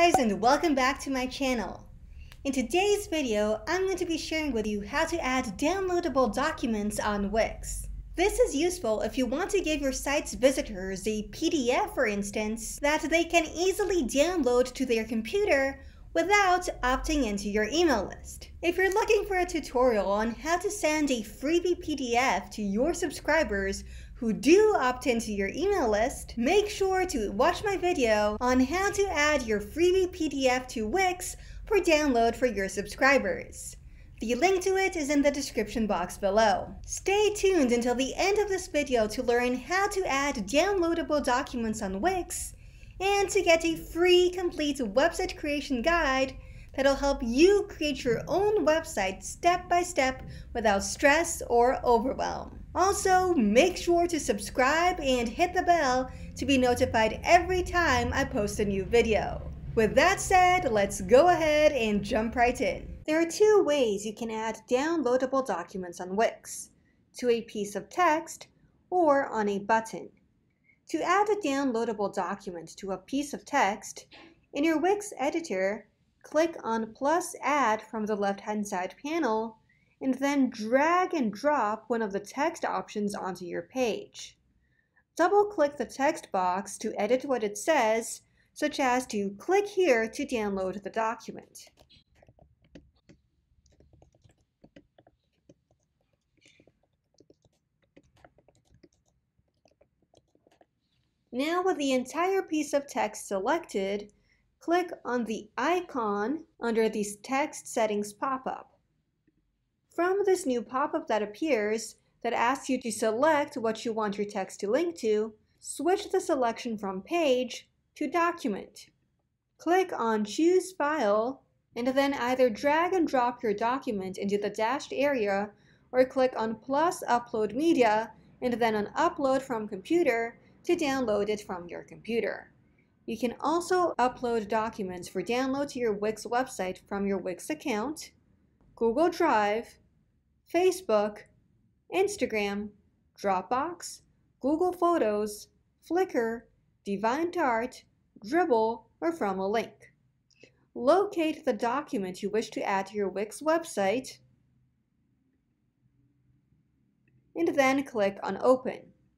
guys, and welcome back to my channel. In today's video, I'm going to be sharing with you how to add downloadable documents on Wix. This is useful if you want to give your site's visitors a PDF, for instance, that they can easily download to their computer without opting into your email list. If you're looking for a tutorial on how to send a freebie PDF to your subscribers who do opt into your email list, make sure to watch my video on how to add your freebie PDF to Wix for download for your subscribers. The link to it is in the description box below. Stay tuned until the end of this video to learn how to add downloadable documents on Wix and to get a free complete website creation guide that'll help you create your own website step by step without stress or overwhelm. Also, make sure to subscribe and hit the bell to be notified every time I post a new video. With that said, let's go ahead and jump right in. There are two ways you can add downloadable documents on Wix: to a piece of text or on a button. To add a downloadable document to a piece of text, in your Wix editor, click on plus add from the left-hand side panel and then drag and drop one of the text options onto your page. Double-click the text box to edit what it says, such as to click here to download the document. Now, with the entire piece of text selected, click on the icon under the text settings pop-up. From this new pop-up that appears that asks you to select what you want your text to link to, switch the selection from Page to Document. Click on Choose File and then either drag and drop your document into the dashed area or click on plus Upload Media and then on Upload from Computer to download it from your computer. You can also upload documents for download to your Wix website from your Wix account, Google Drive, Facebook, Instagram, Dropbox, Google Photos, Flickr, DeviantArt, Dribbble, or from a link. Locate the document you wish to add to your Wix website and then click on Open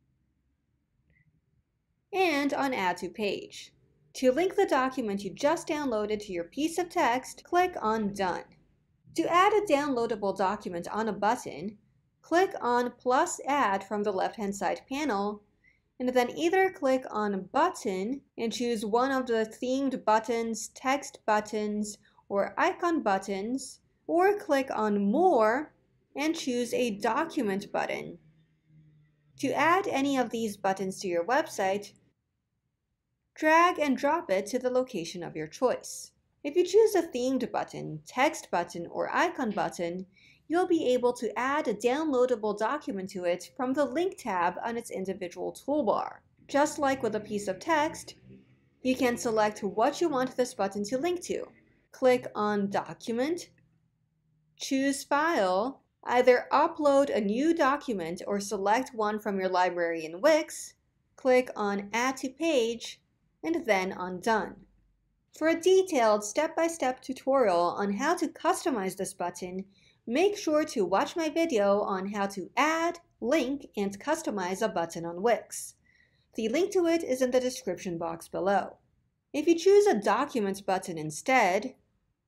and on Add to Page. To link the document you just downloaded to your piece of text, click on Done. To add a downloadable document on a button, click on plus Add from the left-hand side panel, and then either click on Button and choose one of the themed buttons, text buttons, or icon buttons, or click on More and choose a Document button. To add any of these buttons to your website, drag and drop it to the location of your choice. If you choose a themed button, text button, or icon button, you'll be able to add a downloadable document to it from the Link tab on its individual toolbar. Just like with a piece of text, you can select what you want this button to link to. Click on Document, choose File, either upload a new document or select one from your library in Wix, click on Add to Page, and then on Done. For a detailed step-by-step tutorial on how to customize this button, make sure to watch my video on how to add, link, and customize a button on Wix. The link to it is in the description box below. If you choose a Document button instead,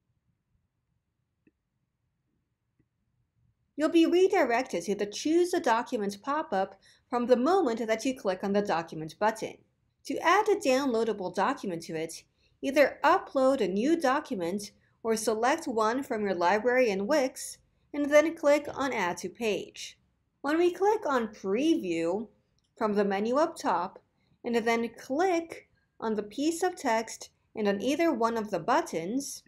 you'll be redirected to the Choose a Document pop-up from the moment that you click on the Document button. To add a downloadable document to it, either upload a new document or select one from your library in Wix, and then click on Add to Page. When we click on Preview from the menu up top, and then click on the piece of text and on either one of the buttons,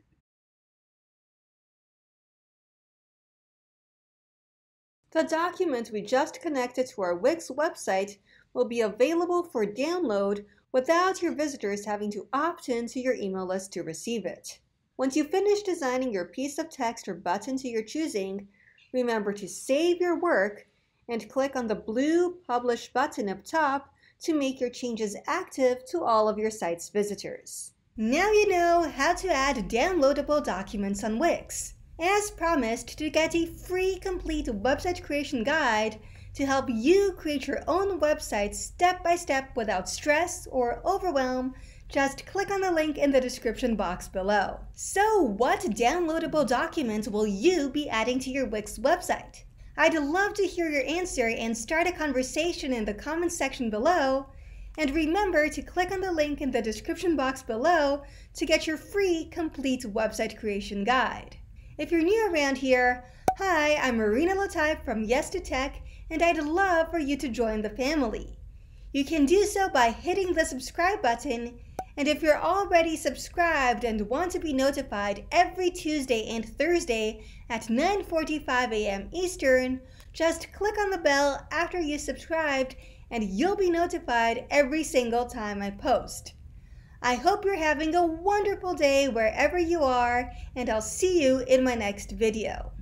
the document we just connected to our Wix website will be available for download without your visitors having to opt into your email list to receive it. Once you finish designing your piece of text or button to your choosing, remember to save your work and click on the blue Publish button up top to make your changes active to all of your site's visitors. Now you know how to add downloadable documents on Wix. As promised, to get a free complete website creation guide to help you create your own website step by step without stress or overwhelm, just click on the link in the description box below. So what downloadable documents will you be adding to your Wix website? I'd love to hear your answer and start a conversation in the comments section below. And remember to click on the link in the description box below to get your free complete website creation guide. If you're new around here, hi, I'm Marina Lataif from Yes to Tech, and I'd love for you to join the family. You can do so by hitting the subscribe button, and if you're already subscribed and want to be notified every Tuesday and Thursday at 9:45 a.m. Eastern, just click on the bell after you subscribed and you'll be notified every single time I post. I hope you're having a wonderful day wherever you are, and I'll see you in my next video.